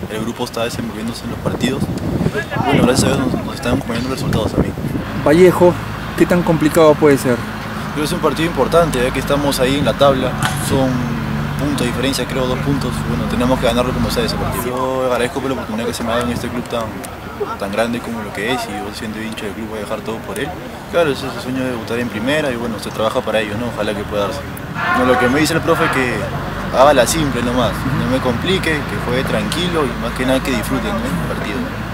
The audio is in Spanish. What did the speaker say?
el grupo está desenvolviéndose en los partidos. Bueno, gracias a Dios nos están acompañando los resultados también. Vallejo, ¿qué tan complicado puede ser? Creo que es un partido importante, ya que estamos ahí en la tabla, son puntos de diferencia, creo 2 puntos, bueno, tenemos que ganarlo como sea ese partido. Yo agradezco por la oportunidad que se me ha dado en este club tan grande como lo que es, y yo siendo hincha del club voy a dejar todo por él. Claro, ese es el sueño de debutar en primera y bueno, se trabaja para ello, ¿no? Ojalá que pueda darse. No, lo que me dice el profe es que haga la simple nomás, no me complique, que juegue tranquilo y más que nada que disfruten, ¿no?, el partido.